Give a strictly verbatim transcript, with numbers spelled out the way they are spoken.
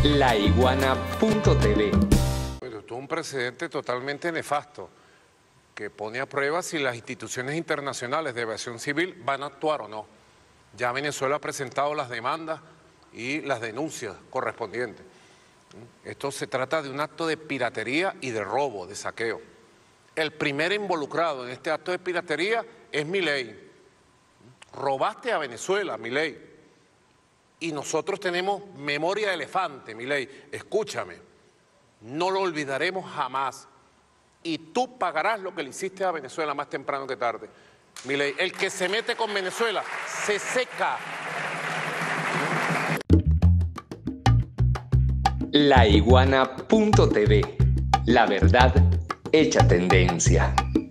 La Iguana punto t v. Bueno, esto es un precedente totalmente nefasto que pone a prueba si las instituciones internacionales de aviación civil van a actuar o no. Ya Venezuela ha presentado las demandas y las denuncias correspondientes. Esto se trata de un acto de piratería y de robo, de saqueo. El primer involucrado en este acto de piratería es Milei. Robaste a Venezuela, Milei. Y nosotros tenemos memoria de elefante, Milei. Escúchame, no lo olvidaremos jamás. Y tú pagarás lo que le hiciste a Venezuela más temprano que tarde. Milei, el que se mete con Venezuela se seca. La Iguana punto t v. La verdad hecha tendencia.